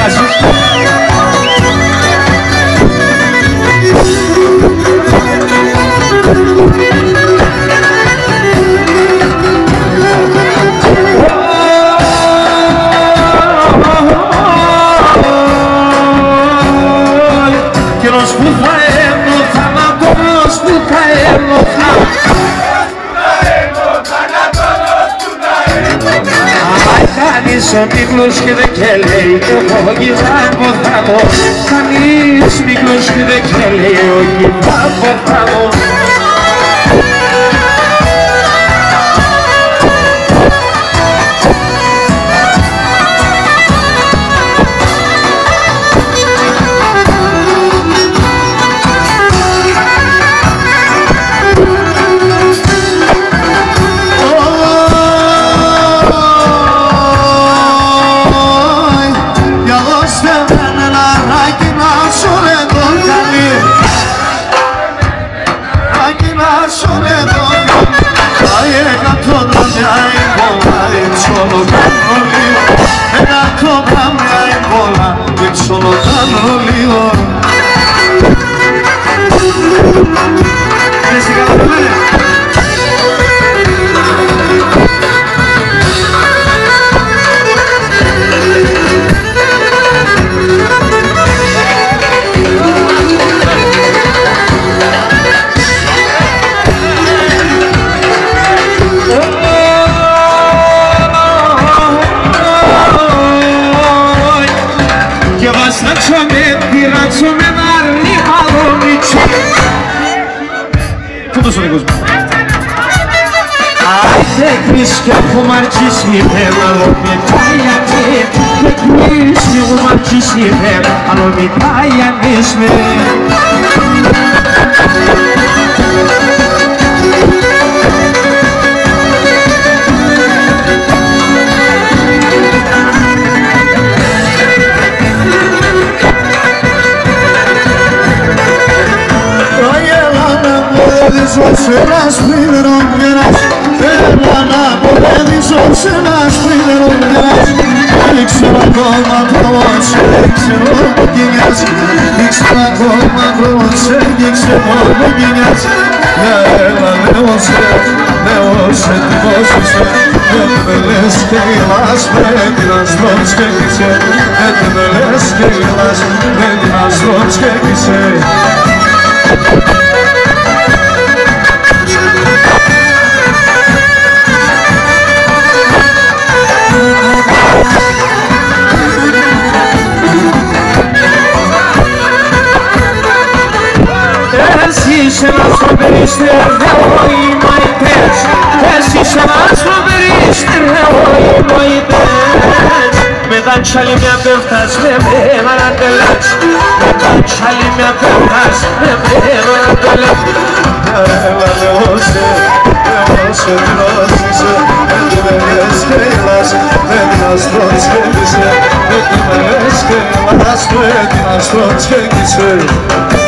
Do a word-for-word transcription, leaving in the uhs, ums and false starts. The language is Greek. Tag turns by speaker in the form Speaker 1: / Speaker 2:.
Speaker 1: πειράζει. Καιρός που θα ένωθα, θάνατος που θα ένωθα. Κανείς ο μίγλος και δεν κέλεει ο γυβάποθαμο. Κανείς μίγλος και δεν κέλεει ο γυβάποθαμο. Άιτε κρίσια που μ' αρχίσει άλλο πετάει ανή. Και κρίσια που μ' αρχίσει άλλο πετάει ανής με. Σε ένας πληρομγενάς, έλα να πολέμησω σε ένας πληρομγενάς. Δεν ξέρω ακόμα πώς, δεν ξέρω που κινιάζει. Δεν ξέρω ακόμα πώς, δεν ξέρω που κινιάζει. Έλα νεώσε, νεώσε τι δώσεις. Δεν με λες και γελάς, πρέπει να στρώνεις και κλεισέ. Δεν με λες και γελάς, πρέπει να στρώνεις και κλεισέ. Είσαι ένας φοβερίστερ, εγώ είμαι ητές. Εσύ είσαι ένας φοβερίστερ, εγώ είμαι ητές. Με τα τσάλι μια πέφτας, με με μαραντελάς. Με τα τσάλι μια πέφτας, με με μαραντελάς. Έλα νεώσε, νεώσε τι νόσησε. Δεν με λες και γελάς, πρέπει να στρώνεις και κλεισέ. Δεν με λες και γελάς, πρέπει να στρώνεις και κλεισέ.